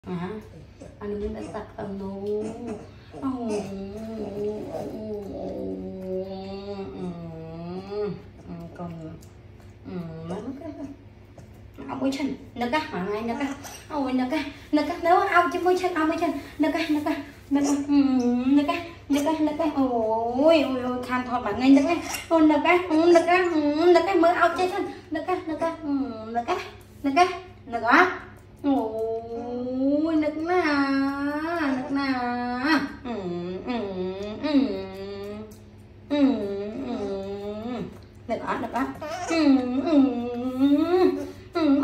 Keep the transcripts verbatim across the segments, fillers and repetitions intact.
hả anh muốn đã sạch âm luôn còn ông mới chân nó cá mà ngay nó cá ôi nó cá nó cá nếu ông chứ mới chân ông mới chân nó cá nó cá nó cá nó cá nó cá nó cá ôi ôi ôi than thọt mà ngay nó cá ôi nó cá nó cá nó cá mới ông chơi chân nó cá nó cá nó cá nó cá nó cá ôi nực nà nực nà ừ ừ ừ ừ nực á nực á ừ ừ ừ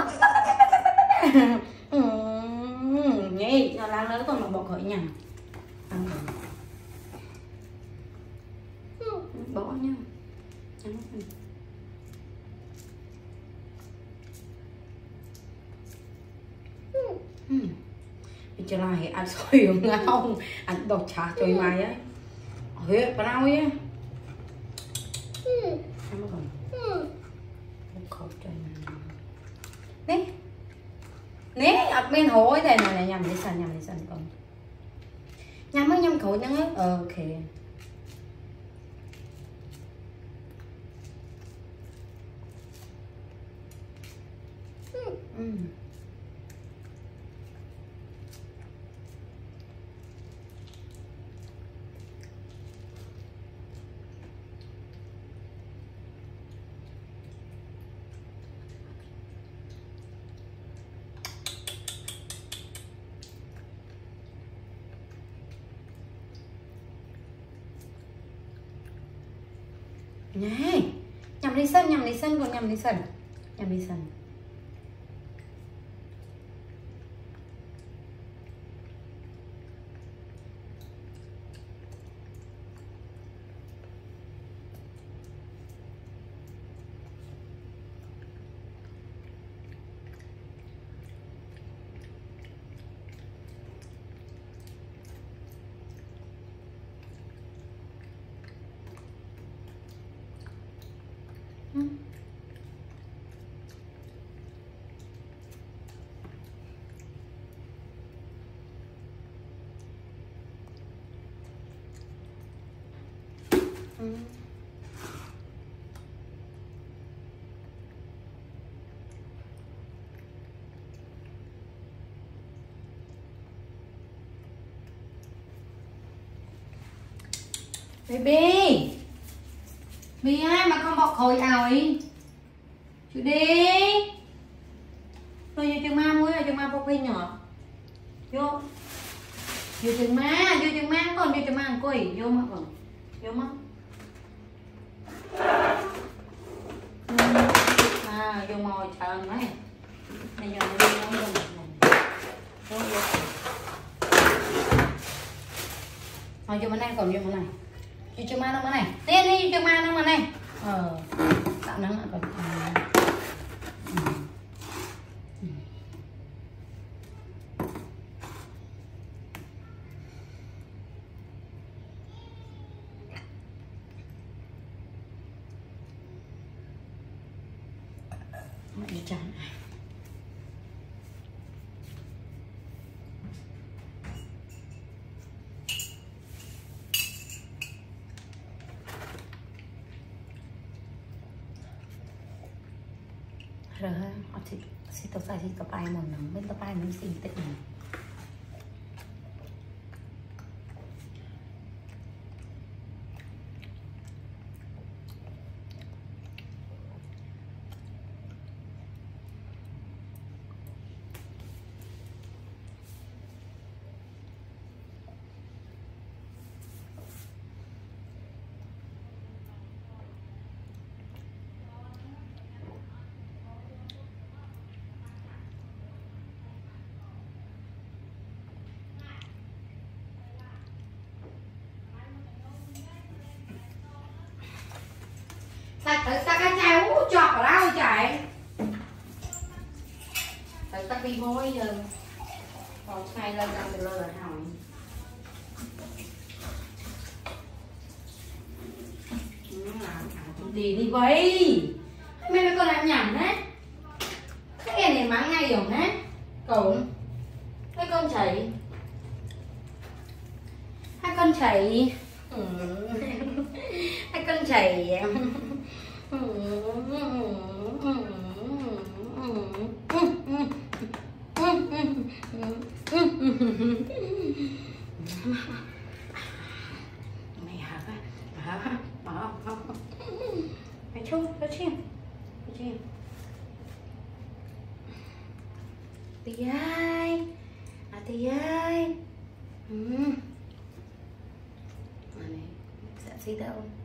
ừ nhỉ nó lang lớn còn mà bỏ khỏi nhầm bỏ nha mình cho lại ăn xôi ngon ăn độc chả chơi mày ấy huyết bao ấy em còn khẩu chơi này nè nè ở bên hối đây này nhầm đi sân nhầm đi sân còn nhầm mới nhầm khẩu nhá ok ừ. Này, nhầm đi sân, nhầm đi sân, còn nhầm đi sân nhầm đi sân ừ. Baby Bi ai mà không bọc khối ảo chú đi tôi vô chừng ma muối rồi chừng ma bọc phi nhỏ vô vô chừng ma vô chừng ma còn vô chừng ma ăn quỷ vô mà còn vô mất à vô mồi trơn đấy này giờ nó đi nó vô vô rồi vô bên này còn vô bên này vô chừng ma nó bên này tiên đi chừng ma nó bên này ờ tạo nắng lại còn đi chán rồi họ thì sẽ tập sai thì tập ai một nắng bên tập ai mình xin tết này tại sao cái chai hú chọt ở đâu chạy tại sao đi môi giờ còn ngay lên lên từ lên là hỏi đi đi vậy mấy mấy con làm nhầm đấy cái này này mắng ngay rồi đấy cậu mấy con con chạy hai con chạy ừ. Hai con chạy ừ. Mày hả hả hả mày chung nó chim chim tì ai à tì ai ừ. Này sẽ xí đâu